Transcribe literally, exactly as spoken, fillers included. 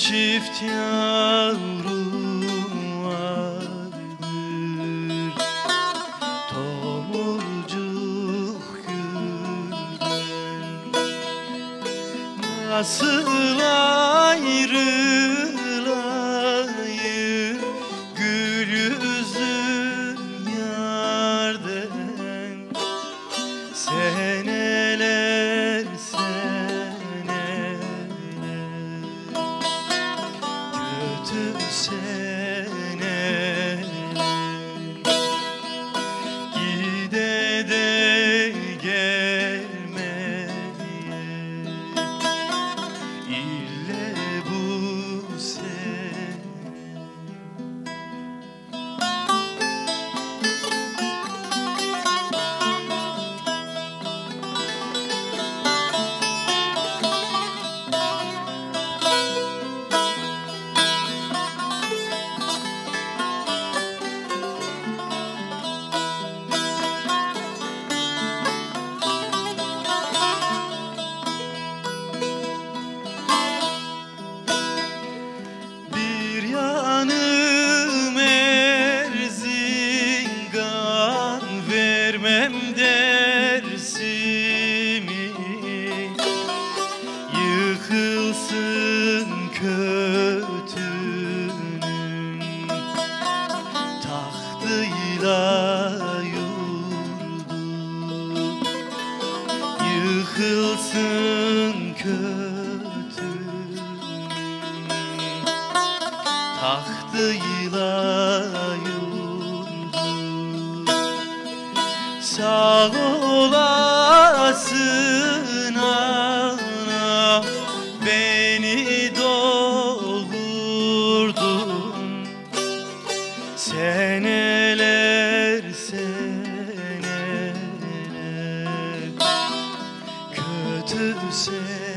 çift yavrum vardır, tomurcuk gülden. Nasıl ayrılayım gül yüzlü yarden, seneler seneler kötü seneler gide de gelmeye ille bu sene. Bir yanım Erzincan, vermem dersimi, yıkılsın kötünün tahtıyla yurdu, yıkılsın kötünün tahtıyla yurdu. Sağ olasın ana, beni doğurdun. Seneler seneler kötü seneler